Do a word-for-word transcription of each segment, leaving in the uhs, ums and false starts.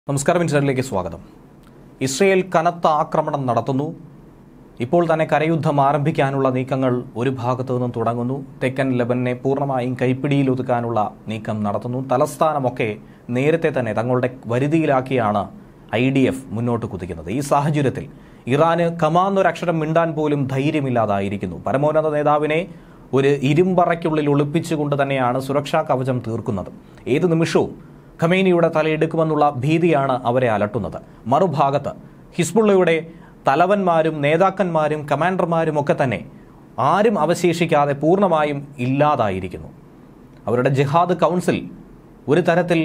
നമസ്കാരം, ഇൻസൈഡിലേക്ക് സ്വാഗതം. ഇസ്രയേൽ കനത്ത ആക്രമണം നടത്തുന്നു. ഇപ്പോൾ തന്നെ കരയുദ്ധം ആരംഭിക്കാനുള്ള നീക്കങ്ങൾ ഒരു ഭാഗത്തു നിന്നും തുടങ്ങുന്നു. തെക്കൻ ലെബനനെ പൂർണ്ണമായും കൈപ്പിടിയിൽ ഒതുക്കാനുള്ള നീക്കം നടത്തുന്നു. തലസ്ഥാനമൊക്കെ നേരത്തെ തന്നെ തങ്ങളുടെ വരുതിയിലാക്കിയാണ് ഐ ഡി എഫ് മുന്നോട്ട് കുതിക്കുന്നത്. ഈ സാഹചര്യത്തിൽ ഇറാന് കമാന്നൊരക്ഷരം മിണ്ടാൻ പോലും ധൈര്യമില്ലാതായിരിക്കുന്നു. പരമോന്നത നേതാവിനെ ഒരു ഇരുമ്പറയ്ക്കുള്ളിൽ ഒളിപ്പിച്ചുകൊണ്ട് തന്നെയാണ് സുരക്ഷാ കവചം തീർക്കുന്നത്. ഏത് നിമിഷവും ഖമേനിയുടെ തലയെടുക്കുമെന്നുള്ള ഭീതിയാണ് അവരെ അലട്ടുന്നത്. മറുഭാഗത്ത് ഹിസ്ബുള്ളയുടെ തലവന്മാരും നേതാക്കന്മാരും കമാൻഡർമാരും ഒക്കെ തന്നെ ആരും അവശേഷിക്കാതെ പൂർണ്ണമായും ഇല്ലാതായിരിക്കുന്നു. അവരുടെ ജിഹാദ് കൗൺസിൽ ഒരു തരത്തിൽ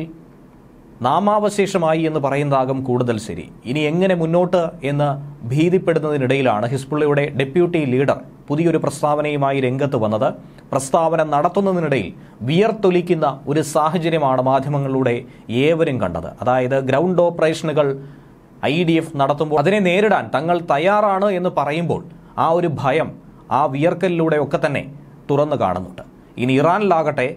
നാമാവശേഷമായി എന്ന് പറയുന്നതാകും കൂടുതൽ ശരി. ഇനി എങ്ങനെ മുന്നോട്ട് എന്ന് ഭീതിപ്പെടുന്നതിനിടയിലാണ് ഹിസ്ബുള്ളയുടെ ഡെപ്യൂട്ടി ലീഡർ പുതിയൊരു പ്രസ്താവനയുമായി രംഗത്ത് വന്നത്. പ്രസ്താവന നടത്തുന്നതിനിടയിൽ വിയർത്തൊലിക്കുന്ന ഒരു സാഹചര്യമാണ് മാധ്യമങ്ങളിലൂടെ ഏവരും കണ്ടത്. അതായത് ഗ്രൗണ്ട് ഓപ്പറേഷനുകൾ ഐ ഡി എഫ് നടത്തുമ്പോൾ അതിനെ നേരിടാൻ തങ്ങൾ തയ്യാറാണ് എന്ന് പറയുമ്പോൾ ആ ഒരു ഭയം ആ വിയർക്കലിലൂടെ ഒക്കെ തന്നെ തുറന്നു കാണുന്നുണ്ട്. ഇനി ഇറാനിലാകട്ടെ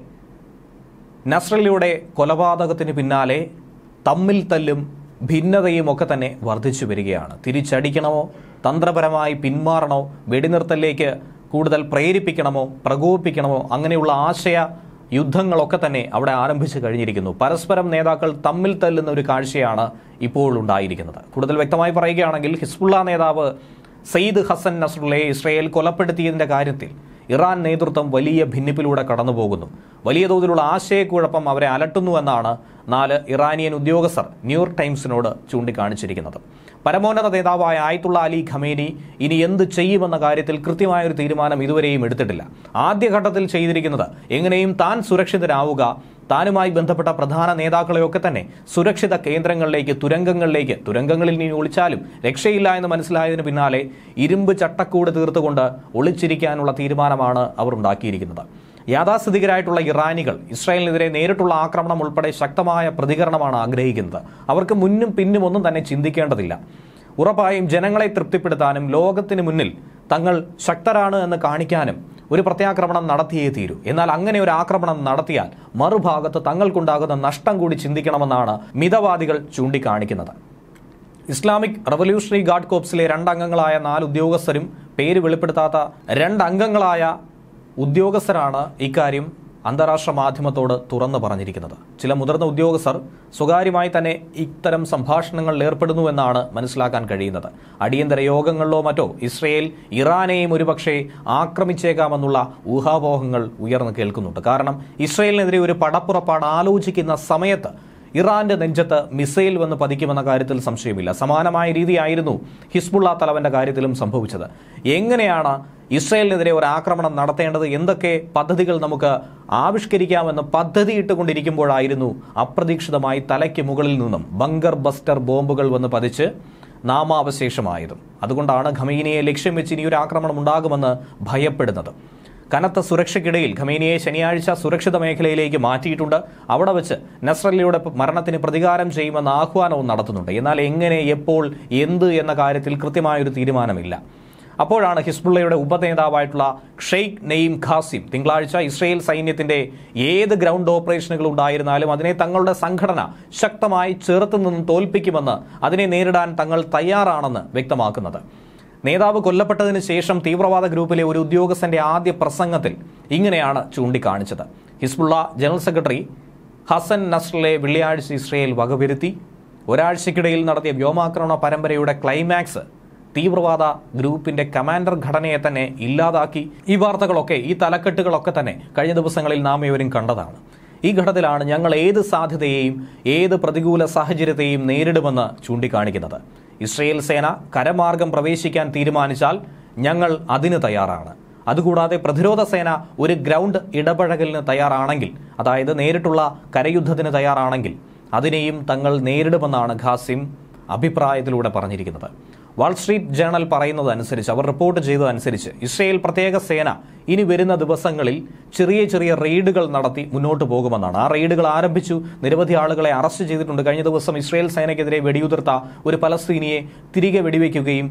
നസ്രല്ലയുടെ കൊലപാതകത്തിന് പിന്നാലെ തമ്മിൽ തല്ലും ഭിന്നതയും ഒക്കെ തന്നെ വർദ്ധിച്ചു വരികയാണ്. തിരിച്ചടിക്കണമോ, തന്ത്രപരമായി പിന്മാറണോ, വെടിനിർത്തലിലേക്ക് കൂടുതൽ പ്രേരിപ്പിക്കണമോ, പ്രകോപിപ്പിക്കണമോ, അങ്ങനെയുള്ള ആശയ യുദ്ധങ്ങളൊക്കെ തന്നെ അവിടെ ആരംഭിച്ചു കഴിഞ്ഞിരിക്കുന്നു. പരസ്പരം നേതാക്കൾ തമ്മിൽ തല്ലുന്ന ഒരു കാഴ്ചയാണ് ഇപ്പോൾ ഉണ്ടായിരിക്കുന്നത്. കൂടുതൽ വ്യക്തമായി പറയുകയാണെങ്കിൽ ഹിസ്ബുള്ള നേതാവ് സയ്യിദ് ഹസൻ നസ്രുള്ളയെ ഇസ്രയേൽ കൊലപ്പെടുത്തിയതിന്റെ കാര്യത്തിൽ ഇറാൻ നേതൃത്വം വലിയ ഭിന്നിപ്പിലൂടെ കടന്നുപോകുന്നു. വലിയ തോതിലുള്ള ആശയക്കുഴപ്പം അവരെ അലട്ടുന്നുവെന്നാണ് നാല് ഇറാനിയൻ ഉദ്യോഗസ്ഥർ ന്യൂയോർക്ക് ടൈംസിനോട് ചൂണ്ടിക്കാണിച്ചിരിക്കുന്നത്. പരമോന്നത നേതാവായ ആയത്തുള്ള അലി ഖമേനി ഇനി എന്ത് ചെയ്യുമെന്ന കാര്യത്തിൽ കൃത്യമായൊരു തീരുമാനം ഇതുവരെയും എടുത്തിട്ടില്ല. ആദ്യഘട്ടത്തിൽ ചെയ്തിരിക്കുന്നത് എങ്ങനെയും താൻ സുരക്ഷിതരാവുക, താനുമായി ബന്ധപ്പെട്ട പ്രധാന നേതാക്കളെയൊക്കെ തന്നെ സുരക്ഷിത കേന്ദ്രങ്ങളിലേക്ക്, തുരങ്കങ്ങളിലേക്ക്, തുരങ്കങ്ങളിൽ നീ ഒളിച്ചാലും രക്ഷയില്ല എന്ന് മനസ്സിലായതിനു പിന്നാലെ ഇരുമ്പ് ചട്ടക്കൂട് തീർത്തുകൊണ്ട് ഒളിച്ചിരിക്കാനുള്ള തീരുമാനമാണ് അവർ ഉണ്ടാക്കിയിരിക്കുന്നത്. യാഥാസ്ഥിതികരായിട്ടുള്ള ഇറാനികൾ ഇസ്രായേലിനെതിരെ നേരിട്ടുള്ള ആക്രമണം ഉൾപ്പെടെ ശക്തമായ പ്രതികരണമാണ് ആഗ്രഹിക്കുന്നത്. അവർക്ക് മുന്നും പിന്നും ഒന്നും തന്നെ ചിന്തിക്കേണ്ടതില്ല. ഉറപ്പായും ജനങ്ങളെ തൃപ്തിപ്പെടുത്താനും ലോകത്തിന് മുന്നിൽ തങ്ങൾ ശക്തരാണ് എന്ന് കാണിക്കാനും ഒരു പ്രത്യാക്രമണം നടത്തിയേ തീരൂ. എന്നാൽ അങ്ങനെ ഒരു ആക്രമണം നടത്തിയാൽ മറുഭാഗത്ത് തങ്ങൾക്കുണ്ടാകുന്ന നഷ്ടം കൂടി ചിന്തിക്കണമെന്നാണ് മിതവാദികൾ ചൂണ്ടിക്കാണിക്കുന്നത്. ഇസ്ലാമിക് റവല്യൂഷണറി ഗാർഡ് കോപ്സിലെ രണ്ടംഗങ്ങളായ നാല് ഉദ്യോഗസ്ഥരും പേര് വെളിപ്പെടുത്താത്ത രണ്ടംഗങ്ങളായ ഉദ്യോഗസ്ഥരാണ് ഇക്കാര്യം അന്താരാഷ്ട്ര മാധ്യമത്തോട് തുറന്നു പറഞ്ഞിരിക്കുന്നത്. ചില മുതിർന്ന ഉദ്യോഗസ്ഥർ സ്വകാര്യമായി തന്നെ ഇത്തരം സംഭാഷണങ്ങളിൽ ഏർപ്പെടുന്നുവെന്നാണ് മനസ്സിലാക്കാൻ കഴിയുന്നത്. അടിയന്തര യോഗങ്ങളിലോ മറ്റോ ഇസ്രയേൽ ഇറാനെയും ഒരുപക്ഷെ ആക്രമിച്ചേക്കാമെന്നുള്ള ഊഹാപോഹങ്ങൾ ഉയർന്നു കേൾക്കുന്നുണ്ട്. കാരണം ഇസ്രയേലിനെതിരെ ഒരു പടപ്പുറപ്പാട് ആലോചിക്കുന്ന സമയത്ത് ഇറാന്റെ നെഞ്ചത്ത് മിസൈൽ വന്ന് പതിക്കുമെന്ന കാര്യത്തിൽ സംശയമില്ല. സമാനമായ രീതിയായിരുന്നു ഹിസ്ബുള്ള തലവന്റെ കാര്യത്തിലും സംഭവിച്ചത്. എങ്ങനെയാണ് ഇസ്രയേലിനെതിരെ ഒരു ആക്രമണം നടത്തേണ്ടത്, എന്തൊക്കെ പദ്ധതികൾ നമുക്ക് ആവിഷ്കരിക്കാമെന്ന് പദ്ധതി ഇട്ടുകൊണ്ടിരിക്കുമ്പോഴായിരുന്നു അപ്രതീക്ഷിതമായി തലയ്ക്ക് മുകളിൽ നിന്നും ബങ്കർ ബസ്റ്റർ ബോംബുകൾ വന്ന് പതിച്ച് നാമാവശേഷമായതും. അതുകൊണ്ടാണ് ഖമേനിയെ ലക്ഷ്യം വെച്ച് ഇനിയൊരു ആക്രമണം ഉണ്ടാകുമെന്ന് ഭയപ്പെടുന്നത്. കനത്ത സുരക്ഷയ്ക്കിടയിൽ ഖമേനിയെ ശനിയാഴ്ച സുരക്ഷിത മേഖലയിലേക്ക് മാറ്റിയിട്ടുണ്ട്. അവിടെ വെച്ച് നസ്രല്ലയുടെ മരണത്തിന് പ്രതികാരം ചെയ്യുമെന്ന ആഹ്വാനവും നടത്തുന്നുണ്ട്. എന്നാൽ എങ്ങനെ, എപ്പോൾ, എന്ത് എന്ന കാര്യത്തിൽ കൃത്യമായൊരു തീരുമാനമില്ല. അപ്പോഴാണ് ഹിസ്ബുള്ളയുടെ ഉപനേതാവായിട്ടുള്ള ഷെയ്ഖ് നെയ്ം ഖാസിം തിങ്കളാഴ്ച ഇസ്രയേൽ സൈന്യത്തിന്റെ ഏത് ഗ്രൗണ്ട് ഓപ്പറേഷനുകൾ ഉണ്ടായിരുന്നാലും അതിനെ തങ്ങളുടെ സംഘടന ശക്തമായി ചെറുത്തു നിന്നും തോൽപ്പിക്കുമെന്ന്, അതിനെ നേരിടാൻ തങ്ങൾ തയ്യാറാണെന്ന് വ്യക്തമാക്കുന്നത്. നേതാവ് കൊല്ലപ്പെട്ടതിന് ശേഷം തീവ്രവാദ ഗ്രൂപ്പിലെ ഒരു ഉദ്യോഗസ്ഥന്റെ ആദ്യ പ്രസംഗത്തിൽ ഇങ്ങനെയാണ് ചൂണ്ടിക്കാണിച്ചത്. ഹിസ്ബുള്ള ജനറൽ സെക്രട്ടറി ഹസൻ നസ്രല്ലയെ വെള്ളിയാഴ്ച ഇസ്രയേൽ വകവരുത്തി. ഒരാഴ്ചക്കിടയിൽ നടത്തിയ വ്യോമാക്രമണ പരമ്പരയുടെ ക്ലൈമാക്സ് തീവ്രവാദ ഗ്രൂപ്പിന്റെ കമാൻഡർ ഘടനയെ തന്നെ ഇല്ലാതാക്കി. ഈ വാർത്തകളൊക്കെ, ഈ തലക്കെട്ടുകളൊക്കെ തന്നെ കഴിഞ്ഞ ദിവസങ്ങളിൽ നാം ഏവരും കണ്ടതാണ്. ഈ ഘട്ടത്തിലാണ് ഞങ്ങൾ ഏത് സാധ്യതയെയും ഏത് പ്രതികൂല സാഹചര്യത്തെയും നേരിടുമെന്ന് ചൂണ്ടിക്കാണിക്കുന്നത്. ഇസ്രയേൽ സേന കരമാർഗം പ്രവേശിക്കാൻ തീരുമാനിച്ചാൽ ഞങ്ങൾ അതിന് തയ്യാറാണ്. അതുകൂടാതെ പ്രതിരോധ സേന ഒരു ഗ്രൗണ്ട് ഇടപഴകലിന് തയ്യാറാണെങ്കിൽ, അതായത് നേരിട്ടുള്ള കരയുദ്ധത്തിന് തയ്യാറാണെങ്കിൽ അതിനെയും തങ്ങൾ നേരിടുമെന്നാണ് ഖാസിം അഭിപ്രായത്തിലൂടെ പറഞ്ഞിരിക്കുന്നത്. വാൾസ്ട്രീറ്റ് ജേണൽ പറയുന്നതനുസരിച്ച്, അവർ റിപ്പോർട്ട് ചെയ്തതനുസരിച്ച് ഇസ്രയേൽ പ്രത്യേക സേന ഇനി വരുന്ന ദിവസങ്ങളിൽ ചെറിയ ചെറിയ റെയ്ഡുകൾ നടത്തി മുന്നോട്ട് പോകുമെന്നാണ്. ആ റെയ്ഡുകൾ ആരംഭിച്ചു. നിരവധി ആളുകളെ അറസ്റ്റ് ചെയ്തിട്ടുണ്ട്. കഴിഞ്ഞ ദിവസം ഇസ്രയേൽ സേനയ്ക്കെതിരെ വെടിയുതിർത്ത ഒരു പലസ്തീനിയെ തിരികെ വെടിവെക്കുകയും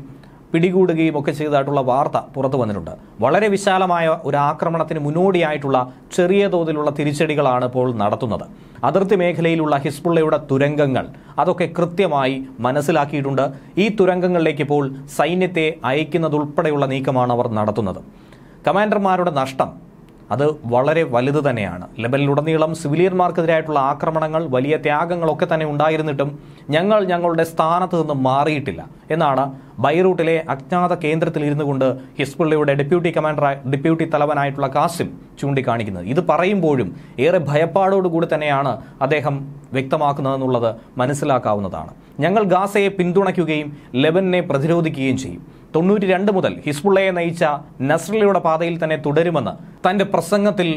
പിടികൂടുകയും ഒക്കെ ചെയ്തതായിട്ടുള്ള വാർത്ത പുറത്തു വന്നിട്ടുണ്ട്. വളരെ വിശാലമായ ഒരു ആക്രമണത്തിന് മുന്നോടിയായിട്ടുള്ള ചെറിയ തോതിലുള്ള തിരിച്ചടികളാണ് ഇപ്പോൾ നടത്തുന്നത്. അതിർത്തി മേഖലയിലുള്ള ഹിസ്ബുള്ളയുടെ തുരങ്കങ്ങൾ അതൊക്കെ കൃത്യമായി മനസ്സിലാക്കിയിട്ടുണ്ട്. ഈ തുരങ്കങ്ങളിലേക്ക് ഇപ്പോൾ സൈന്യത്തെ അയക്കുന്നതുൾപ്പെടെയുള്ള നീക്കമാണ് അവർ നടത്തുന്നത്. കമാൻഡർമാരുടെ നഷ്ടം അത് വളരെ വലുത് തന്നെയാണ്. ലെബനിലുടനീളം സിവിലിയന്മാർക്കെതിരായിട്ടുള്ള ആക്രമണങ്ങൾ, വലിയ ത്യാഗങ്ങളൊക്കെ തന്നെ ഉണ്ടായിരുന്നിട്ടും ഞങ്ങൾ ഞങ്ങളുടെ സ്ഥാനത്ത് നിന്ന് മാറിയിട്ടില്ല എന്നാണ് ബൈറൂട്ടിലെ അജ്ഞാത കേന്ദ്രത്തിൽ ഇരുന്നു കൊണ്ട് ഹിസ്ബുള്ളയുടെ ഡെപ്യൂട്ടി കമാൻഡർ ഡെപ്യൂട്ടി തലവനായിട്ടുള്ള കാസിം ചൂണ്ടിക്കാണിക്കുന്നത്. ഇത് പറയുമ്പോഴും ഏറെ ഭയപ്പാടോടുകൂടി തന്നെയാണ് അദ്ദേഹം വ്യക്തമാക്കുന്നതെന്നുള്ളത് മനസ്സിലാക്കാവുന്നതാണ്. ഞങ്ങൾ ഗാസയെ പിന്തുണയ്ക്കുകയും ലെബനെ പ്രതിരോധിക്കുകയും ചെയ്യും. തൊണ്ണൂറ്റി രണ്ട് മുതൽ ഹിസ്ബുള്ളയെ നയിച്ച നസ്രല്ലയുടെ പാതയിൽ തന്നെ തുടരുമെന്ന് തന്റെ പ്രസംഗത്തിൽ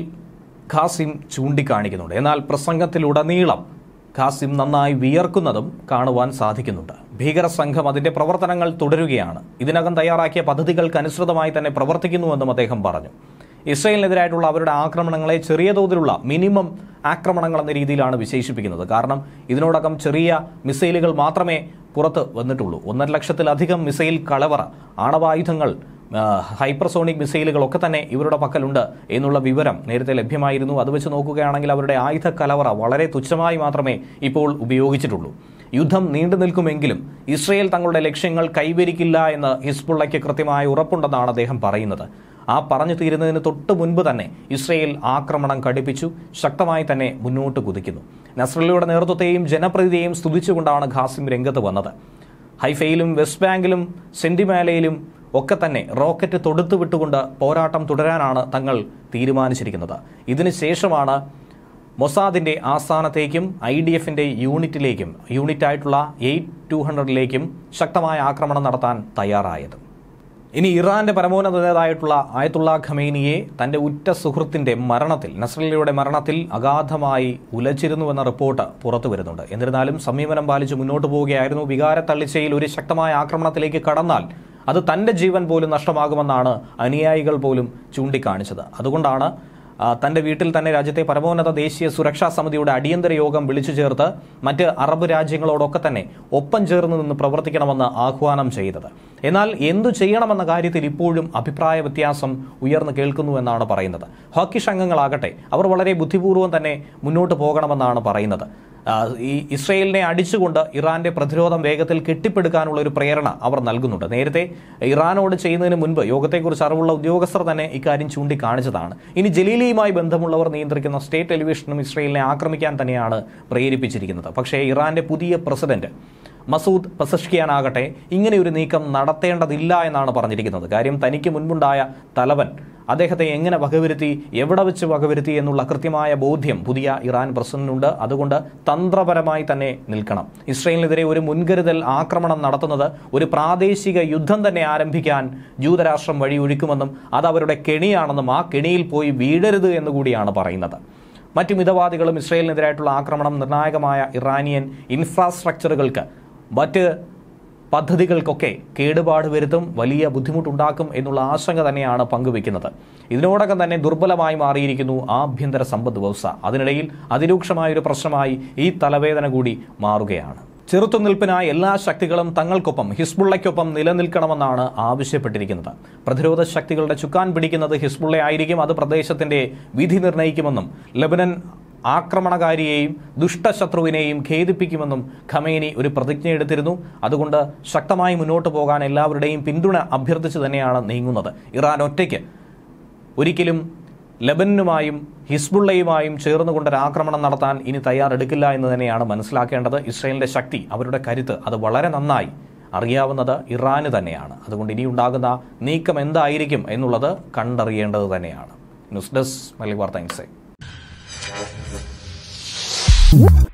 ഖാസിം ചൂണ്ടിക്കാണിക്കുന്നുണ്ട്. എന്നാൽ പ്രസംഗത്തിലുടനീളം ഖാസിം നന്നായി വിയർക്കുന്നതും കാണുവാൻ സാധിക്കുന്നുണ്ട്. ഭീകര സംഘം അതിന്റെ പ്രവർത്തനങ്ങൾ തുടരുകയാണ്. ഇതിനകം തയ്യാറാക്കിയ പദ്ധതികൾക്ക് അനുസൃതമായി തന്നെ പ്രവർത്തിക്കുന്നുവെന്നും അദ്ദേഹം പറഞ്ഞു. ഇസ്രായേലിനെതിരായിട്ടുള്ള അവരുടെ ആക്രമണങ്ങളെ ചെറിയ തോതിലുള്ള മിനിമം ആക്രമണങ്ങൾ എന്ന രീതിയിലാണ് വിശേഷിപ്പിക്കുന്നത്. കാരണം ഇതിനോടകം ചെറിയ മിസൈലുകൾ മാത്രമേ പുറത്ത് വന്നിട്ടുള്ളൂ. ഒന്നര ലക്ഷത്തിലധികം മിസൈൽ കളവറ, ആണവായുധങ്ങൾ, ഹൈപ്പർസോണിക് മിസൈലുകളൊക്കെ തന്നെ ഇവരുടെ പക്കലുണ്ട് എന്നുള്ള വിവരം നേരത്തെ ലഭ്യമായിരുന്നു. അത് വെച്ച് നോക്കുകയാണെങ്കിൽ അവരുടെ ആയുധ കലവറ വളരെ തുച്ഛമായി മാത്രമേ ഇപ്പോൾ ഉപയോഗിച്ചിട്ടുള്ളൂ. യുദ്ധം നീണ്ടു നിൽക്കുമെങ്കിലും ഇസ്രയേൽ തങ്ങളുടെ ലക്ഷ്യങ്ങൾ കൈവരിക്കില്ല എന്ന് ഹിസ്ബുള്ളയ്ക്ക് കൃത്യമായ ഉറപ്പുണ്ടെന്നാണ് അദ്ദേഹം പറയുന്നത്. ആ പറഞ്ഞു തീരുന്നതിന് തൊട്ട് മുൻപ് തന്നെ ഇസ്രയേൽ ആക്രമണം കടുപ്പിച്ചു, ശക്തമായി തന്നെ മുന്നോട്ട് കുതിക്കുന്നു. നസ്രല്ലയുടെ നേതൃത്വത്തെയും ജനപ്രതിനിധിയെയും സ്തുതിച്ചുകൊണ്ടാണ് ഖാസിം രംഗത്ത് വന്നത്. ഹൈഫയിലും വെസ്റ്റ് ബാങ്കിലും സെന്റിമാലയിലും ഒക്കെ തന്നെ റോക്കറ്റ് തൊടുത്തു വിട്ടുകൊണ്ട് പോരാട്ടം തുടരാനാണ് തങ്ങൾ തീരുമാനിച്ചിരിക്കുന്നത്. ഇതിനുശേഷമാണ് മൊസാദിന്റെ ആസ്ഥാനത്തേക്കും ഐ ഡി എഫിന്റെ യൂണിറ്റിലേക്കും യൂണിറ്റായിട്ടുള്ള എയ്റ്റ് ടു ഹൺഡ്രഡിലേക്കും ശക്തമായ ആക്രമണം നടത്താൻ തയ്യാറായത്. ഇനി ഇറാന്റെ പരമോന്നത നേതാവായിട്ടുള്ള ആയത്തുള്ള ഖമേനിയെ തന്റെ ഉറ്റ സുഹൃത്തിന്റെ മരണത്തിൽ, നസ്രല്ലയുടെ മരണത്തിൽ അഗാധമായി ഉലച്ചിരുന്നുവെന്ന റിപ്പോർട്ട് പുറത്തു വരുന്നുണ്ട്. എന്നിരുന്നാലും സംയമനം പാലിച്ച് മുന്നോട്ട് പോവുകയായിരുന്നു. വികാരത്തള്ളിച്ചയിൽ ഒരു ശക്തമായ ആക്രമണത്തിലേക്ക് കടന്നാൽ അത് തന്റെ ജീവൻ പോലും നഷ്ടമാകുമെന്നാണ് അനുയായികൾ പോലും ചൂണ്ടിക്കാണിച്ചത്. അതുകൊണ്ടാണ് തന്റെ വീട്ടിൽ തന്നെ രാജ്യത്തെ പരമോന്നത ദേശീയ സുരക്ഷാ സമിതിയുടെ അടിയന്തര യോഗം വിളിച്ചു ചേർത്ത് മറ്റ് അറബ് രാജ്യങ്ങളോടൊക്കെ തന്നെ ഒപ്പം ചേർന്ന് നിന്ന് പ്രവർത്തിക്കണമെന്ന് ആഹ്വാനം ചെയ്തത്. എന്നാൽ എന്തു ചെയ്യണമെന്ന കാര്യത്തിൽ ഇപ്പോഴും അഭിപ്രായ വ്യത്യാസം ഉയർന്നു കേൾക്കുന്നുവെന്നാണ് പറയുന്നത്. ഹോക്കിഷ് അംഗങ്ങളാകട്ടെ അവർ വളരെ ബുദ്ധിപൂർവ്വം തന്നെ മുന്നോട്ട് പോകണമെന്നാണ് പറയുന്നത്. ഈ ഇസ്രയേലിനെ അടിച്ചുകൊണ്ട് ഇറാന്റെ പ്രതിരോധം വേഗത്തിൽ കെട്ടിപ്പടുക്കാനുള്ള ഒരു പ്രേരണ അവർ നൽകുന്നുണ്ട്. നേരത്തെ ഇറാനോട് ചെയ്യുന്നതിന് മുൻപ് യോഗത്തെക്കുറിച്ച് അറിവുള്ള ഉദ്യോഗസ്ഥർ തന്നെ ഇക്കാര്യം ചൂണ്ടിക്കാണിച്ചതാണ്. ഇനി ജലീലിയുമായി ബന്ധമുള്ളവർ നിയന്ത്രിക്കുന്ന സ്റ്റേറ്റ് ടെലിവിഷനും ഇസ്രയേലിനെ ആക്രമിക്കാൻ തന്നെയാണ് പ്രേരിപ്പിച്ചിരിക്കുന്നത്. പക്ഷേ ഇറാന്റെ പുതിയ പ്രസിഡന്റ് മസൂദ് പെസഷ്കിയാനാകട്ടെ ഇങ്ങനെ ഒരു നീക്കം നടത്തേണ്ടതില്ല എന്നാണ് പറഞ്ഞിരിക്കുന്നത്. കാര്യം തനിക്ക് മുൻപുണ്ടായ തലവൻ അദ്ദേഹത്തെ എങ്ങനെ വകവരുത്തി, എവിടെ വെച്ച് വകവരുത്തി എന്നുള്ള കൃത്യമായ ബോധ്യം പുതിയ ഇറാൻ പ്രസിഡന്റിനുണ്ട്. അതുകൊണ്ട് തന്ത്രപരമായി തന്നെ നിൽക്കണം. ഇസ്രയേലിനെതിരെ ഒരു മുൻകരുതൽ ആക്രമണം നടത്തുന്നത് ഒരു പ്രാദേശിക യുദ്ധം തന്നെ ആരംഭിക്കാൻ ജൂതരാഷ്ട്രം വഴിയൊരുക്കുമെന്നും അത് അവരുടെ കെണിയാണെന്നും ആ കെണിയിൽ പോയി വീഴരുത് എന്നുകൂടിയാണ് പറയുന്നത്. മറ്റു മിതവാദികളും ഇസ്രയേലിനെതിരായിട്ടുള്ള ആക്രമണം നിർണായകമായ ഇറാനിയൻ ഇൻഫ്രാസ്ട്രക്ചറുകൾക്ക്, മറ്റ് പദ്ധതികൾക്കൊക്കെ കേടുപാട് വരുത്തും, വലിയ ബുദ്ധിമുട്ടുണ്ടാക്കും എന്നുള്ള ആശങ്ക തന്നെയാണ് പങ്കുവെക്കുന്നത്. ഇതിനോടകം തന്നെ ദുർബലമായി മാറിയിരിക്കുന്നു ആഭ്യന്തര സമ്പദ് വ്യവസ്ഥ. അതിനിടയിൽ അതിരൂക്ഷമായൊരു പ്രശ്നമായി ഈ തലവേദന കൂടി മാറുകയാണ്. ചെറുത്തുനിൽപ്പിനായി എല്ലാ ശക്തികളും തങ്ങൾക്കൊപ്പം, ഹിസ്ബുള്ളയ്ക്കൊപ്പം നിലനിൽക്കണമെന്നാണ് ആവശ്യപ്പെട്ടിരിക്കുന്നത്. പ്രതിരോധ ശക്തികളുടെ ചുക്കാൻ പിടിക്കുന്നത് ഹിസ്ബുള്ള ആയിരിക്കും. അത് പ്രദേശത്തിന്റെ വിധി നിർണ്ണയിക്കുമെന്നും ലെബനൻ ആക്രമണകാരിയെയും ദുഷ്ടശത്രുവിനെയും ഖേദിപ്പിക്കുമെന്നും ഖമേനി ഒരു പ്രതിജ്ഞ എടുത്തിരുന്നു. അതുകൊണ്ട് ശക്തമായി മുന്നോട്ട് പോകാൻ എല്ലാവരുടെയും പിന്തുണ അഭ്യർത്ഥിച്ച് തന്നെയാണ് നീങ്ങുന്നത്. ഇറാൻ ഒറ്റയ്ക്ക് ഒരിക്കലും ലെബനനുമായും ഹിസ്ബുള്ളയുമായും ചേർന്നുകൊണ്ടൊരു ആക്രമണം നടത്താൻ ഇനി തയ്യാറെടുക്കില്ല എന്ന് തന്നെയാണ് മനസ്സിലാക്കേണ്ടത്. ഇസ്രയേലിന്റെ ശക്തി, അവരുടെ കരുത്ത് അത് വളരെ നന്നായി അറിയാവുന്നത് ഇറാന് തന്നെയാണ്. അതുകൊണ്ട് ഇനിയുണ്ടാകുന്ന നീക്കം എന്തായിരിക്കും എന്നുള്ളത് കണ്ടറിയേണ്ടത് തന്നെയാണ്. ന്യൂസ് ഡെസ്ക് മലയാളി വാർത്ത ഇൻസൈറ്റ്.